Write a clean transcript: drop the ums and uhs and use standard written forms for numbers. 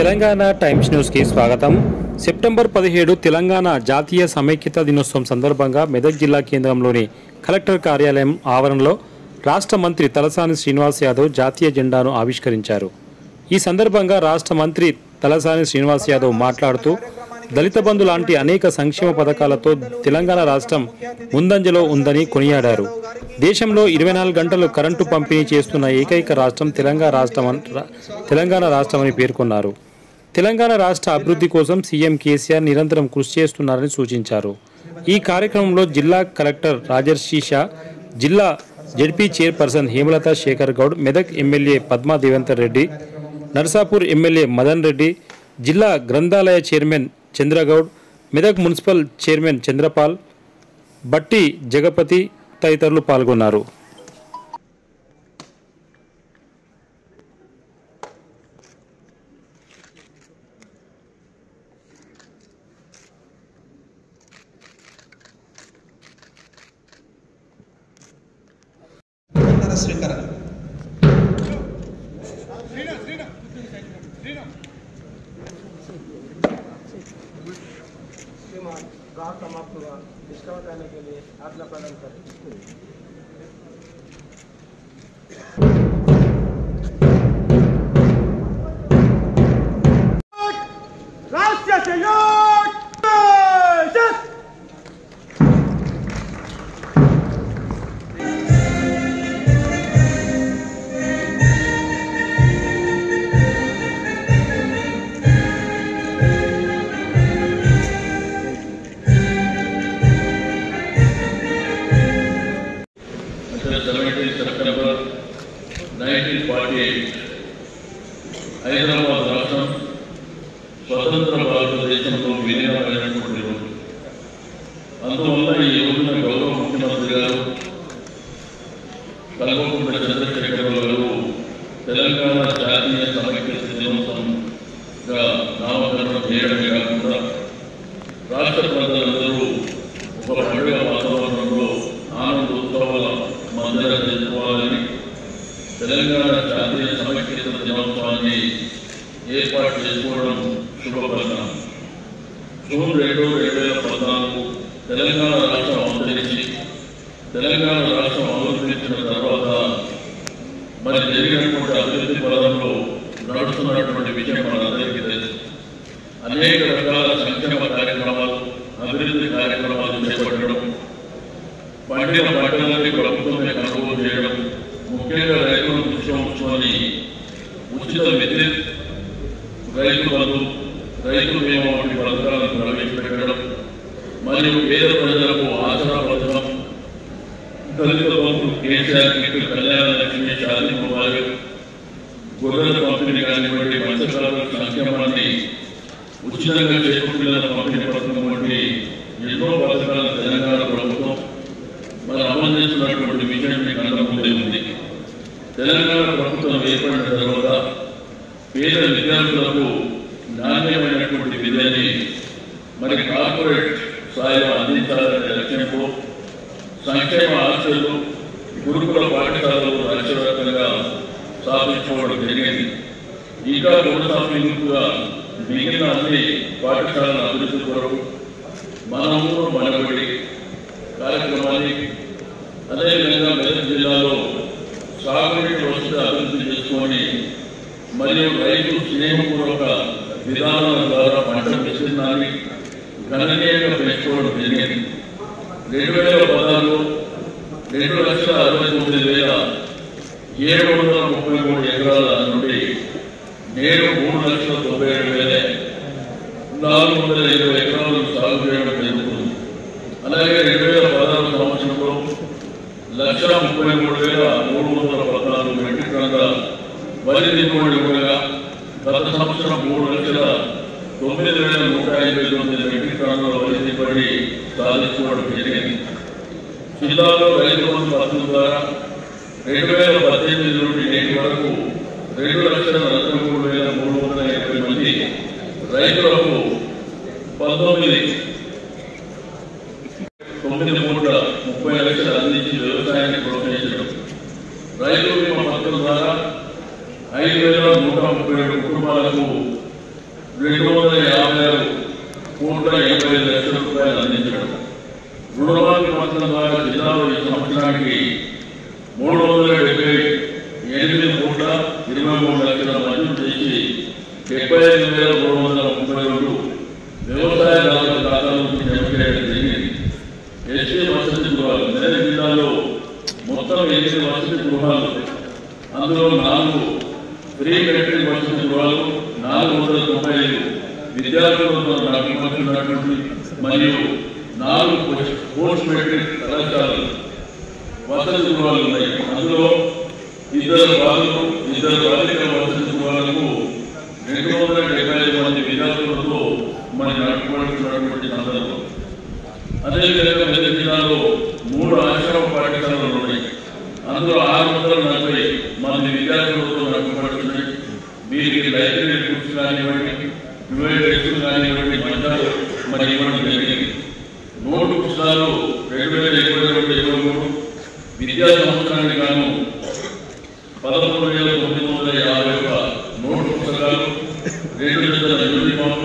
Telangana times న్యూస్కి స్వాగతం. September 17 Telangana జాతీయ సమైక్యత దినోత్సవం సందర్భంగా మెదక్ జిల్లా కేంద్రంలోని కలెక్టర్ కార్యాలయం ఆవరణలో రాష్ట్ర మంత్రి తలసాని శ్రీనివాస్ యాదవ్ జాతీయ జెండాను ఆవిష్కరించారు. ఈ సందర్భంగా రాష్ట్ర మంత్రి తలసాని శ్రీనివాస్ యాదవ్ మాట్లాడుతూ దళిత బంధు లాంటి అనేక సంక్షేమ పథకాలతో తెలంగాణ రాష్ట్రం ముందంజలో ఉందని కొనియాడారు. దేశంలో 24 గంటలు కరెంటు పంపిణీ చేస్తున్న ఏకైక రాష్ట్రం తెలంగాణ రాష్ట్రమని పేర్కొన్నారు. తెలంగాణ రాష్ట్ర అభివృద్ధి కోసం సీఎం కేసీఆర్ నిరంతరం కృషి చేస్తున్నారని సూచించారు. ఈ కార్యక్రమంలో జిల్లా కలెక్టర్ రాజర్షి షా, జిల్లా ZP chairperson Hemalatha Shekar Goud, Medak MLA Padma Devender Reddy, Narsapur MLA Madan Reddy, జిల్లా గ్రంథాలయ chairman Chandragoud, Medak municipal chairman Chandrapal, Batti Jagapathi తదితరులు పాల్గొన్నారు. गाँव समाप्त हुआ, डिस्कवर करने के लिए आज्ञा प्रदान करें. राष्ट्रीय सहयोग September 1948 హైదరాబాద్ రాష్ట్రం స్వతంత్ర భారతదేశంలో విలీనమైనటువంటి రోజు. అందువల్ల ఈ రోజున గౌరవ ముఖ్యమంత్రి గారు కల్వకుంట్ల చంద్రశేఖరరావు గారు తెలంగాణ జాతీయ సమైక్యత దినోత్సవంగా నామకరణం చేయడమే కాకుండా రాష్ట్ర ప్రజలందరూ ఒక పండుగ వాతావరణంలో ఆనందోత్సవాల మందిరం జరుపుకోవాలని తెలంగాణ జాతీయ సమైక్యత దినోత్సవాన్ని ఏర్పాటు చేసుకోవడం శుభపరిణామం. జూన్ 2, 2014 తెలంగాణ రాష్ట్రం అవతరించి తెలంగాణ రాష్ట్రం అవతరించిన తర్వాత మరి జరిగినటువంటి అభివృద్ధి పదంలో నడుస్తున్నటువంటి విషయం మనందరికీ తెలుసు. అనేక రకాల సంక్షేమ కార్యక్రమాలు, అభివృద్ధి కార్యక్రమాలు చేపట్టడం, పండిన పంటలని ప్రభుత్వమే కొనుగోలు చేయడం, ముఖ్యంగా రైతులను దృష్టిలో ఉంచుకొని ఉచిత విద్యుత్, రైతు బంధు, రైతు బీమా వంటి పథకాలను ప్రవేశపెట్టడం, మరియు పేద ప్రజలకు ఆసరా పథకం, దళిత బంధు, కేసీఆర్ కిట్, కళ్యాణ లక్ష్మి, షాదీ ముబారక్, గొర్రెల పంపిణీ కానివ్వండి, మత్స్యకారుల సంక్షేమాన్ని ఉచితంగా చేపట్టిన పంపిణీ పథకం వంటి ఎన్నో పథకాలను తెలంగాణ ప్రభుత్వం మనం అమలు చేస్తున్నటువంటి విషయం మీకు అందరికీ ఉంది. తెలంగాణ ప్రభుత్వం ఏర్పడిన తర్వాత పేద విద్యార్థులకు నాణ్యమైనటువంటి విద్యని మరి కార్పొరేట్ స్థాయిలో అందించాలనే లక్ష్యంతో సంక్షేమ హాస్టళ్లు, గురుకుల పాఠశాలలు రాష్ట్రవ్యాప్తంగా స్థాపించుకోవడం జరిగింది. ఇంకా కొనసాగింపుగా మిగిలిన అన్ని పాఠశాలల అభివృద్ధి కొరకు మన ఊరు మనబడి కార్యక్రమాన్ని, అదేవిధంగా మెదక్ జిల్లాలో సాగునీటి వసతి అభివృద్ధి చేసుకొని మరియు రైతు స్నేహపూర్వక విధానాల ద్వారా పంట విస్తీర్ణాన్ని గణనీయంగా పెంచుకోవడం జరిగింది. 2016లో 2,69,733 ఎకరాల నుండి నేడు 3,97,420 ఎకరాలు సాగు చేయడం జరుగుతుంది. అలాగే 2016 సంవత్సరంలో 1,33,314 మెట్రిక్ టన్నుల వరి దిగుబడి ఉండగా గత సంవత్సరం 3,09,159 మెట్రిక్ టన్నుల వరి దిగుబడి సాధించుకోవడం జరిగింది. జిల్లాలో రైతు బంధు పథకం ద్వారా 2018 నుండి నేటి వరకు 2,43,380 మంది రైతులకు 9,30 లక్షలు అందించి వ్యవసాయాన్ని ప్రోత్సహించడం, రైతు బీమా పథకం ద్వారా 5,137 కుటుంబాలకు 256,80,00,000 అందించడం. రుణమాఫీ పథకం ద్వారా జిల్లాలో ఈ సంవత్సరానికి 378,23,00,000 మంజూరు చేసి 75,332 వ్యవసాయదారుల ఖాతాలోకి జమ చేయడం జరిగింది. ఎస్సీ వసతి గృహాలు మెదక్ జిల్లాలో మొత్తం 8 వసతి గృహాలు, అందులో 4 ప్రీ మెట్రిక్ వసతి గృహాలు, 495 విద్యార్థులతో నడుపుతున్నటువంటి మరియు 4 పోస్ట్ మెట్రిక్ కళాశాలలు వసతి గృహాలు ఉన్నాయి. అందులో 2 బాలురు 2 బాలికల వసతి గృహాలకు 275 మంది విద్యార్థులతో మరి నడుపుతున్నటువంటి సందర్భం. అదేవిధంగా మెదక్ జిల్లాలో 3 ఆశ్రమ పాఠశాలలు ఉన్నాయి. అందులో 640 మంది విద్యార్థులతో నడుపుతున్నాయి. వీరికి లైబ్రరీ బుక్స్ కానివ్వండి, డివైడ్ టెస్టులు కానివ్వండి మరి ఇవ్వడం జరిగింది. నోటు పుస్తకాలు 2022-23 విద్యా సంవత్సరానికి గాను 13,951 నోటు పుస్తకాలు, 2 జతల యూనిఫామ్,